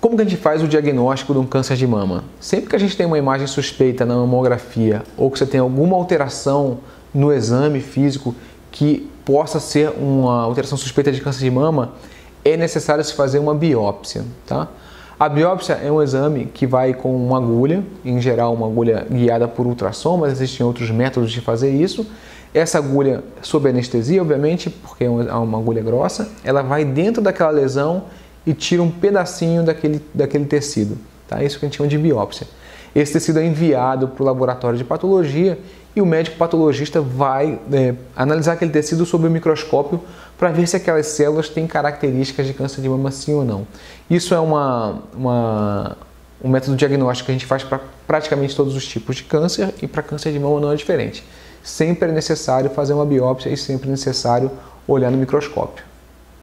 Como que a gente faz o diagnóstico de um câncer de mama? Sempre que a gente tem uma imagem suspeita na mamografia ou que você tem alguma alteração no exame físico que possa ser uma alteração suspeita de câncer de mama, é necessário se fazer uma biópsia, tá? A biópsia é um exame que vai com uma agulha, em geral uma agulha guiada por ultrassom, mas existem outros métodos de fazer isso. Essa agulha sob anestesia, obviamente, porque é uma agulha grossa, ela vai dentro daquela lesão e tira um pedacinho daquele tecido, tá? Isso que a gente chama de biópsia. Esse tecido é enviado para o laboratório de patologia e o médico patologista vai analisar aquele tecido sob o microscópio para ver se aquelas células têm características de câncer de mama sim ou não. Isso é um método diagnóstico que a gente faz para praticamente todos os tipos de câncer e para câncer de mama não é diferente. Sempre é necessário fazer uma biópsia e sempre é necessário olhar no microscópio.